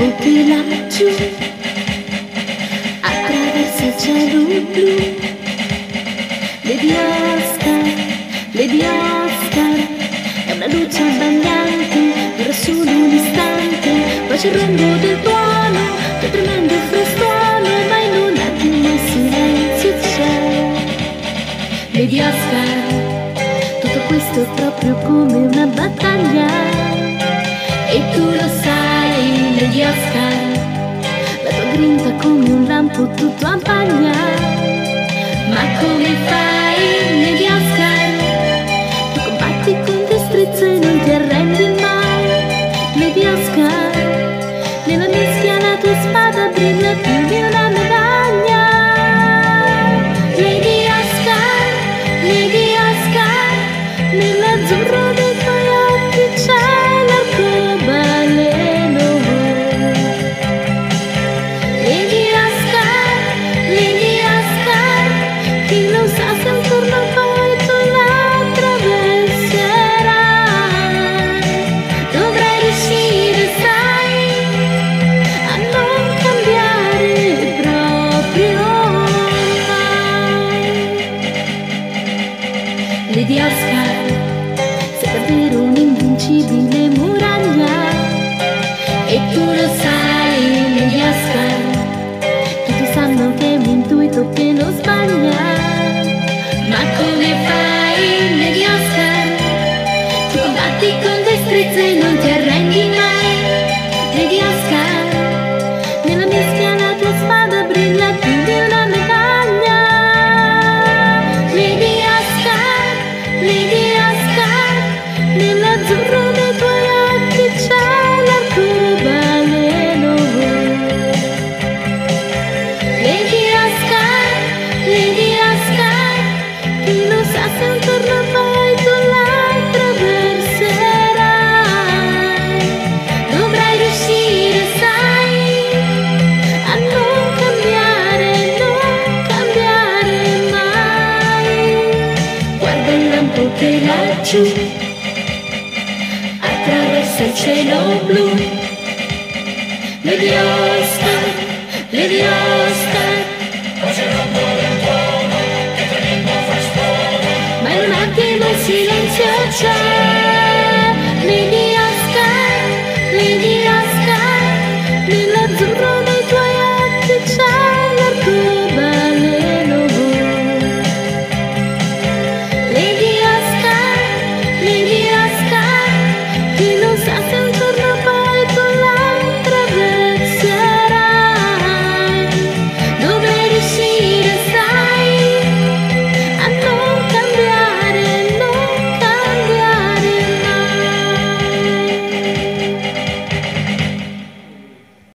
lampo che laggiù attraversa il cielo blu. Lady Oscar, è una luce abbagliante, dura solo un istante, poi c'è il rombo del tuono, che tremendo frastuono, ma in un attimo il silenzio c'è. Lady Oscar, tutto questo è proprio come una battaglia, e tu lo sai, Lady Oscar, la tua grinta come un lampo tutto a paglia. Ma come fai, Lady Oscar? Tu combatti con destrezza e non ti arrendi mai. Lady Oscar, nella mischia la tua spada brilla più di una medaglia. Lady Oscar, nell'azzurro dei tuoi occhi c'è l'arcobaleno. Lady Oscar, chi lo sa se un giorno poi tu la attraverserai. Dovrai riuscire, sai, a non cambiare proprio mai. Lady Oscar, sei davvero un'invincibile muraglia, e tu lo sai, Lady Oscar, tutti sanno che è un intuito che non sbaglia. Ma come fai, Lady Oscar? Tu combatti con destrezza e non ti arrendi mai. Lady Oscar, nella mischia la tua spada brilla più di una medaglia. Lady Oscar, nell'azzurro dei tuoi occhi c'è l'arcobaleno. Lady Oscar, chi lo sa se un giorno poi tu la attraverserai. Dovrai riuscire, sai, a non cambiare mai. Guarda il lampo che laggiù attraversa il cielo blu. Lady Oscar, ma in un attimo il silenzio c'è.